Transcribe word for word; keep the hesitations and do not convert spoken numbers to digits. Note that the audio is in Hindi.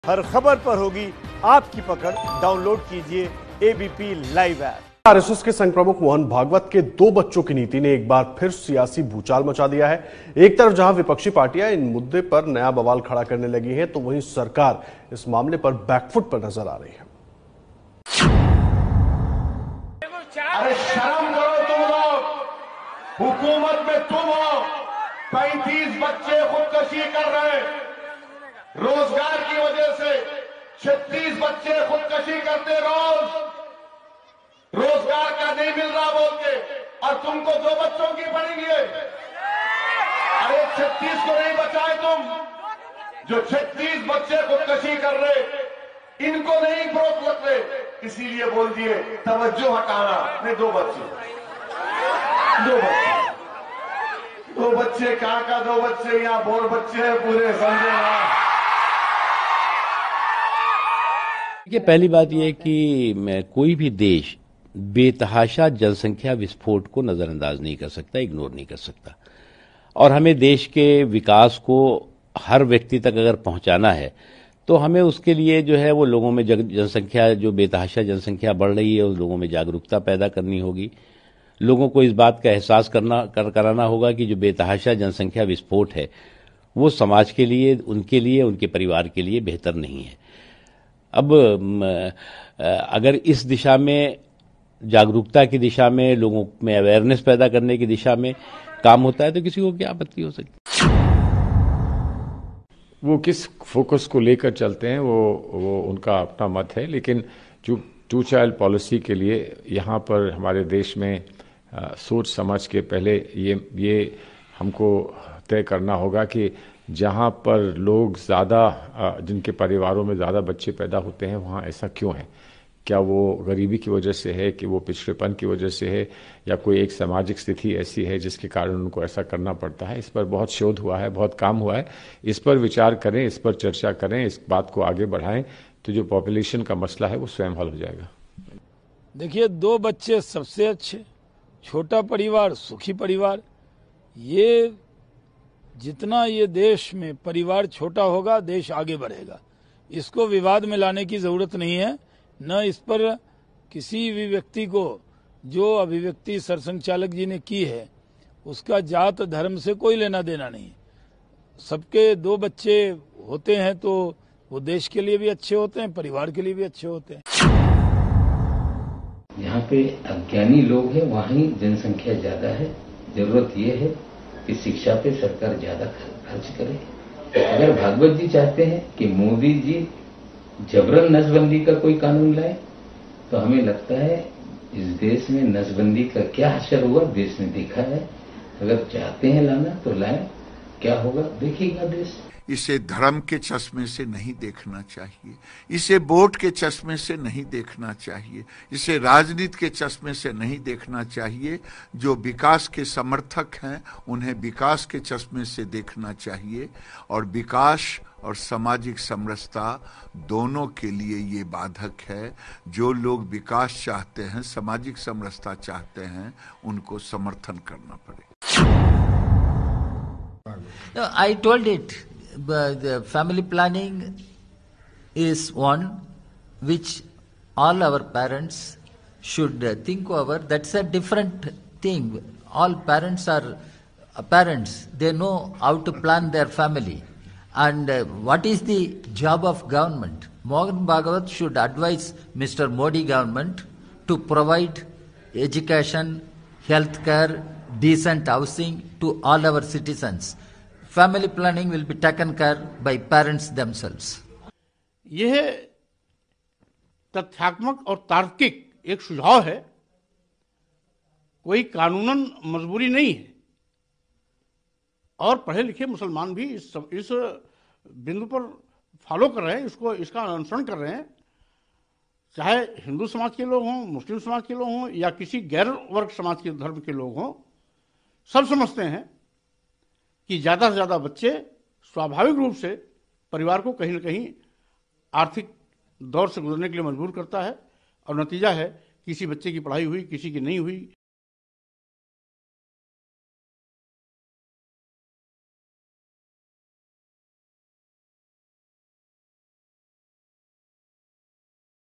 हर खबर पर होगी आपकी पकड़। डाउनलोड कीजिए एबीपी लाइव ऐप। आरएसएस के संघ प्रमुख मोहन भागवत के दो बच्चों की नीति ने एक बार फिर सियासी भूचाल मचा दिया है। एक तरफ जहां विपक्षी पार्टियां इन मुद्दे पर नया बवाल खड़ा करने लगी हैं, तो वहीं सरकार इस मामले पर बैकफुट पर नजर आ रही है। अरे शर्म करो तुम लोग, हुकूमत में तुम हो, पैंतीस बच्चे खुदकशी कर रहे हैं। रोजगार की वजह से छत्तीस बच्चे खुदकशी करते रोज, रोजगार का नहीं मिल रहा बोल के, और तुमको दो बच्चों की पड़ेगी। अरे छत्तीस को नहीं बचाए तुम, जो छत्तीस बच्चे खुदकशी कर रहे इनको नहीं रोक सकते, इसीलिए बोल दिए तवज्जो हटाना। नहीं, दो बच्चे दो बच्चे दो बच्चे कहां का दो बच्चे, यहां बोर बच्चे हैं पूरे, समझे ना। देखिए, पहली बात यह है कि कोई भी देश बेतहाशा जनसंख्या विस्फोट को नजरअंदाज नहीं कर सकता, इग्नोर नहीं कर सकता। और हमें देश के विकास को हर व्यक्ति तक अगर पहुंचाना है तो हमें उसके लिए जो है वो लोगों में जनसंख्या, जो बेतहाशा जनसंख्या बढ़ रही है, उस लोगों में जागरूकता पैदा करनी होगी। लोगों को इस बात का एहसास करना कर कराना होगा कि जो बेतहाशा जनसंख्या विस्फोट है वो समाज के लिए, उनके लिए, उनके परिवार के लिए बेहतर नहीं है। अब अगर इस दिशा में, जागरूकता की दिशा में, लोगों में अवेयरनेस पैदा करने की दिशा में काम होता है तो किसी को क्या आपत्ति हो सकती है। वो किस फोकस को लेकर चलते हैं वो वो उनका अपना मत है, लेकिन जो टू चाइल्ड पॉलिसी के लिए यहाँ पर हमारे देश में आ, सोच समझ के पहले ये ये हमको तय करना होगा कि जहाँ पर लोग ज़्यादा, जिनके परिवारों में ज़्यादा बच्चे पैदा होते हैं, वहाँ ऐसा क्यों है। क्या वो गरीबी की वजह से है, कि वो पिछड़ेपन की वजह से है, या कोई एक सामाजिक स्थिति ऐसी है जिसके कारण उनको ऐसा करना पड़ता है। इस पर बहुत शोध हुआ है, बहुत काम हुआ है। इस पर विचार करें, इस पर चर्चा करें, इस बात को आगे बढ़ाएं, तो जो पॉपुलेशन का मसला है वो स्वयं हल हो जाएगा। देखिए, दो बच्चे सबसे अच्छे, छोटा परिवार सुखी परिवार। ये जितना ये देश में परिवार छोटा होगा, देश आगे बढ़ेगा। इसको विवाद में लाने की जरूरत नहीं है। न इस पर किसी भी व्यक्ति को, जो अभिव्यक्ति सरसंघ चालक जी ने की है, उसका जात धर्म से कोई लेना देना नहीं। सबके दो बच्चे होते हैं तो वो देश के लिए भी अच्छे होते हैं, परिवार के लिए भी अच्छे होते हैं। यहाँ पे अज्ञानी लोग हैं, वहीं जनसंख्या ज्यादा है। जरूरत ये है कि शिक्षा पे सरकार ज्यादा खर्च करे। अगर भागवत जी चाहते हैं कि मोदी जी जबरन नसबंदी का कोई कानून लाए, तो हमें लगता है इस देश में नसबंदी का क्या असर हुआ देश ने देखा है। अगर चाहते हैं लाना तो लाएं, क्या होगा देखिएगा देश। इसे धर्म के चश्मे से नहीं देखना चाहिए, इसे वोट के चश्मे से नहीं देखना चाहिए, इसे राजनीति के चश्मे से नहीं देखना चाहिए। जो विकास के समर्थक हैं उन्हें विकास के चश्मे से देखना चाहिए, और विकास और सामाजिक समरसता दोनों के लिए ये बाधक है। जो लोग विकास चाहते हैं, सामाजिक समरसता चाहते हैं, उनको समर्थन करना पड़ेगा। No, I told it. The family planning is one which all our parents should think over. That's a different thing. All parents are parents. They know how to plan their family. And uh, what is the job of government? Mohan Bhagwat should advise Mister Modi government to provide education, health care, decent housing to all our citizens. Family planning will be taken care by parents themselves. यह तथ्यात्मक और तार्किक एक सुझाव है, कोई कानूनन मजबूरी नहीं है। और पढ़े लिखे मुसलमान भी इस इस बिंदु पर फॉलो कर रहे हैं, इसको इसका अनुसरण कर रहे हैं। चाहे हिंदू समाज के लोग हों, मुस्लिम समाज के लोग हों, या किसी गैर वर्ग समाज के धर्म के लोग हों, सब समझते हैं कि ज्यादा से ज्यादा बच्चे स्वाभाविक रूप से परिवार को कहीं न कहीं आर्थिक दौर से गुजरने के लिए मजबूर करता है। और नतीजा है किसी बच्चे की पढ़ाई हुई, किसी की नहीं हुई।